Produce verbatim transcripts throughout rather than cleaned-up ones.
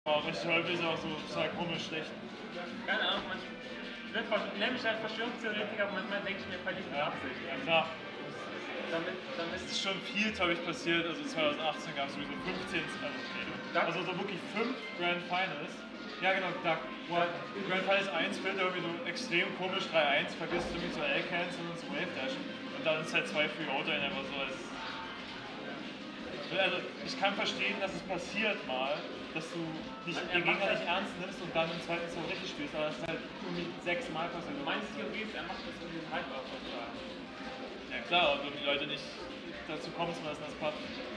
Aber richtig häufig ist auch so total komisch schlecht. Keine Ahnung, manchmal. Ich nenne mich halt Verschwörungstheoretiker, aber manchmal denke ich mir, verliert mit Absicht. Ja, klar. Damit, damit es ist schon viel, glaube ich, passiert. Also zwanzig achtzehn gab es sowieso fünfzehn, also, also so wirklich fünf Grand Finals. Ja, genau, Duck. Well, Grand Finals eins wird irgendwie so extrem komisch, drei eins, vergisst du irgendwie so L-Cancel und so Wave Dashen. Und dann ist halt zwei Free Outer einfach so als. Also, ich kann verstehen, dass es passiert mal, dass du nicht, den Gegner nicht ernst nimmst und dann im zweiten so richtig spielst, aber das ist halt irgendwie sechs Mal passiert. Meine Theorie ist, er macht das um den Hype aufzutragen. Ja klar, und um die Leute nicht dazu kommen zu lassen, dass Puff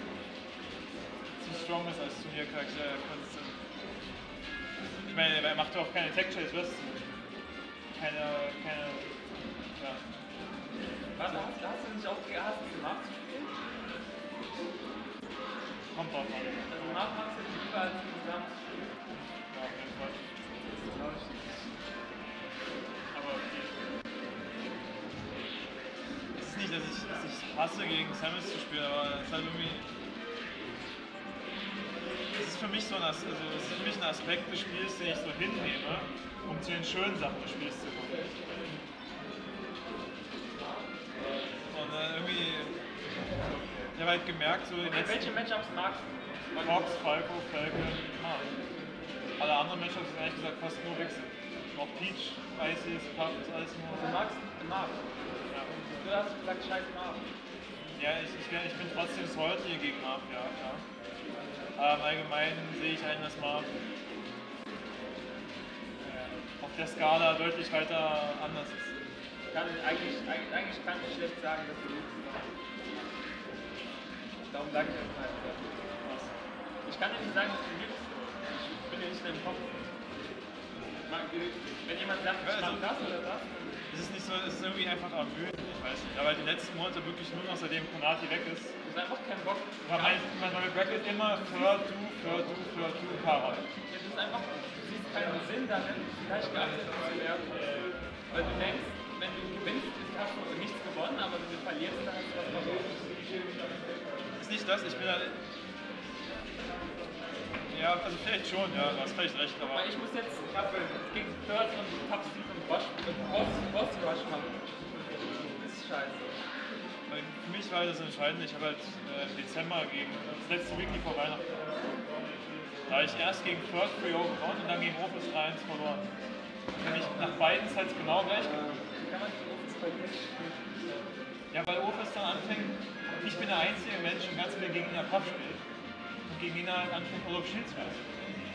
zu strong ist als Turniercharakter. Ich meine, er macht doch auch keine Tech-Chase, weißt du? Keine, keine, ja. Was, hast, hast du nicht auch hast du gemacht? Kommt drauf an. Also Marth machst du nicht lieber als zusammen. Ja, auf jeden Fall. Das glaube ich nicht. Aber okay. Es ist nicht, dass ich, dass ich hasse, gegen Samus zu spielen, aber es ist halt irgendwie. Es ist für mich so ein, also es ist für mich ein Aspekt des Spiels, den ich so hinnehme, um zu den schönen Sachen des Spiels zu kommen. Und dann irgendwie. Ich habe halt gemerkt, so in den letzten... Welche Matchups magst du? Fox, Falco, Falcon, Marth. Alle anderen Matchups sind ehrlich gesagt fast nur Wechsel. Auch Peach, Ices, Puff, ist alles nur... Du magst Marth? Ja. Du hast gesagt, scheiß Marth. Ja, ich, ich, ich bin trotzdem salty gegen Marth, ja, klar. Aber im Allgemeinen sehe ich ein, dass Marth auf der Skala deutlich weiter anders ist. Kann ich, eigentlich, eigentlich, eigentlich kann ich schlecht sagen, dass du lügst. Darum sage ich das halt. Was? Ich kann dir nicht sagen, dass du lügst. Ich bin ja nicht in deinem Kopf. Wenn jemand sagt, ich also, mach das oder das. Es ist nicht so, es ist irgendwie einfach ermüdend, ich weiß nicht. Aber die letzten Monate wirklich nur noch seitdem Konati weg ist. Du hast einfach keinen Bock. Weil mein, mein neue Bracket immer für du, für du, für du, Charon. Ja, das ist einfach, du siehst keinen Sinn darin, gleich geachtet zu werden. Weil du denkst, wenn du gewinnst, hast du nichts gewonnen, aber wenn du verlierst, dann hast du was verloren. Ist nicht das, ich bin halt. Ja, also vielleicht schon, ja, du hast vielleicht recht, aber. Weil ich muss jetzt gegen toughC und toughC und Boss, Boss Rush machen. Das ist scheiße. Für mich war das entscheidend, ich habe halt äh, im Dezember gegen das letzte Weekly vor Weihnachten. Da habe ich erst gegen First Free O gewonnen und dann gegen Office drei eins verloren. Ich habe mich nach beiden Sets genau gleich gefühlt. Wie kann man gegen Office verlieren? Ja, weil Office dann anfängt, ich bin der einzige Mensch im ganzen Spiel gegen ihn Puff spielt. Und gegen ihn halt anfängt, All of Shields zu spielen.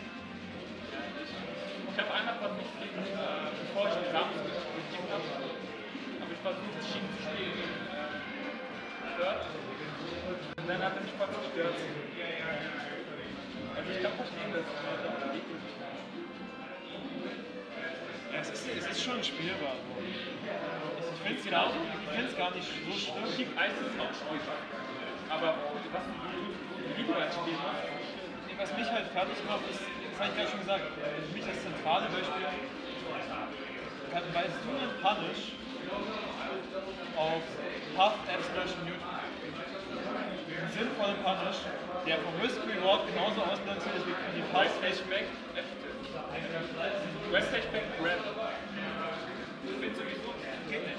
Ich habe einmal versucht, bevor ich den Samen gekriegt habe, habe ich versucht, Schienen zu spielen. Und dann hat er mich voll gestört. Also ich kann verstehen, dass ja, es ist, es ist schon spielbar. Ich finde es gar, gar nicht so schlimm. Schick Eis ist auch spielbar. Aber was du lieber als Spiel machst? Was mich halt fertig macht, ist, das habe ich gerade schon gesagt, für mich das zentrale Beispiel, weißt du einen Punish auf Puff, F-Smash und Newton? Einen sinnvollen Punish, der vom Risk-Reward genauso ausbalanciert ist wie die Puff. West-Flashback, West-Flashback, Grab. Ich finde sowieso, geht nicht.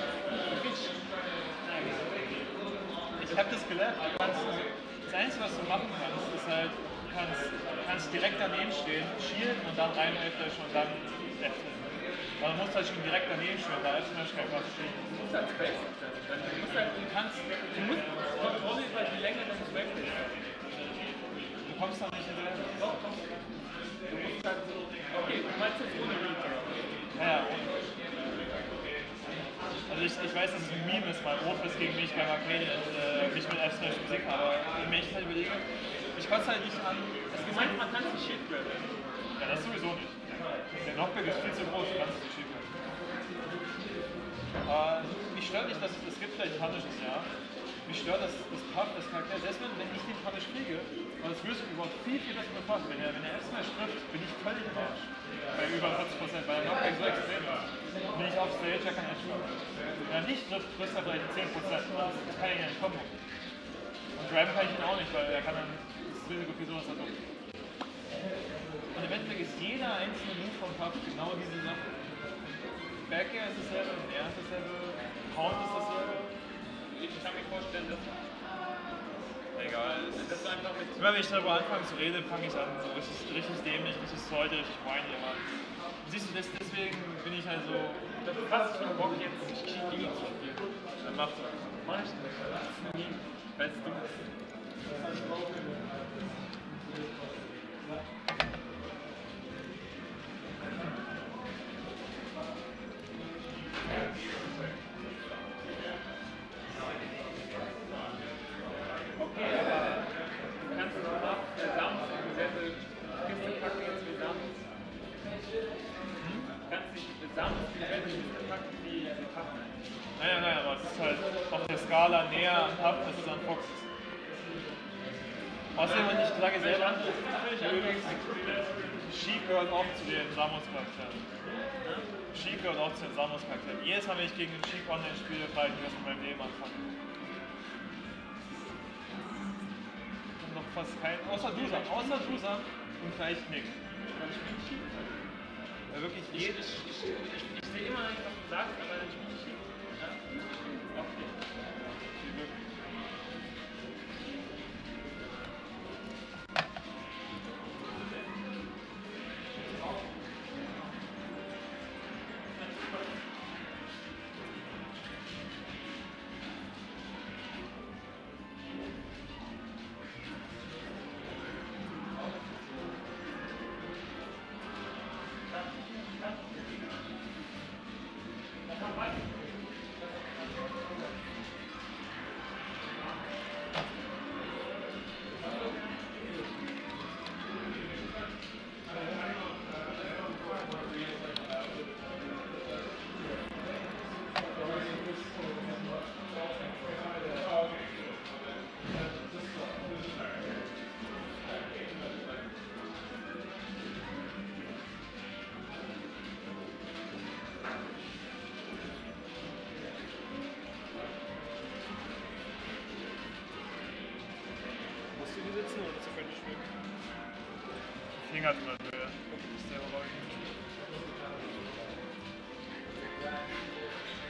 Ich habe das gelernt. Du kannst, das Einzige, was du machen kannst, ist halt, du kannst, kannst direkt daneben stehen, shielden und dann rein F-Flash und dann F-Flash. Aber du musst halt schon direkt daneben stehen, da F-Smash kein Quatsch stehen. Du musst halt Space aufstellen. Du musst halt, du kannst, du musst Kontrolle über die Länge deines Waves. Du kommst da nicht hinterher. Doch, komm. Du musst halt so, okay, du meinst jetzt ohne Router. Ja, ja, ohne. Also ich, ich weiß, dass es ein Meme ist, weil Office gegen mich beim Arcade und äh, mich mit F-Smash Musik, aber wenn ich halt überlege, ich konnte es halt nicht an. Es gemeint, man kann sich Shit grabben. Ja, das sowieso nicht. Der Knockback ist viel zu groß, du kannst es nicht schieben. Aber mich stört nicht, dass es, es gibt vielleicht Punishes, ja. Mich stört, dass das Puff, das Charakter, selbst wenn, wenn ich den Punish kriege, war das Risk überhaupt viel, viel besser mit Puff. Wenn er, wenn er F-Smash trifft, bin ich völlig im Arsch. Bei über vierzig Prozent, weil der Knockback so extrem ist. Bin ich auf Stage, er kann ja tun. Wenn er nicht trifft, frisst er vielleicht zehn Prozent. Das kann ich ja nicht kommen. Und Grab kann ich ihn auch nicht, weil er kann dann das Risiko für sowas hat. jeder einzelne Move vom Puff genau diese Sache. Backair ist dasselbe, Air ist dasselbe, Count ist dasselbe. Ich kann mir vorstellen, dass egal. das ist einfach mit. Immer wenn ich darüber anfange zu reden, fange ich an, so richtig, richtig dämlich, richtig sollte, richtig whiny immer. Siehst du, das, deswegen bin ich halt so. Das ist fast schon Bock jetzt Chigi zu spielen. Dann mach das. Mach ich nicht. Das ist nie. Weil es dumm ist. Okay, aber du kannst es auch zusammen in dieselbe Kiste packen jetzt wie Sams. Du kannst dich zusammen in dieselbe Kiste packen wie die Pappen. Naja, naja, aber es ist halt auf der Skala näher am Puff, als es an Fox ist. Außerdem, und ich sage selber, übrigens, Sheik gehört auch zu den Samus-Charakteren. Sheik gehört auch zu den Samus-Charakteren. Jedes Mal, wenn ich gegen den Sheik online spiele, frage ich mich, was mit meinem Leben anfangen. Und noch fast kein, außer Dusam, außer Dusam und vielleicht Nick. Ja, wirklich Ich, ich, ich, ich, ich sehe immer nicht, was du sagst, aber dann spiele ich nicht. Ja? Okay. Finger drüber Höhe. Ist der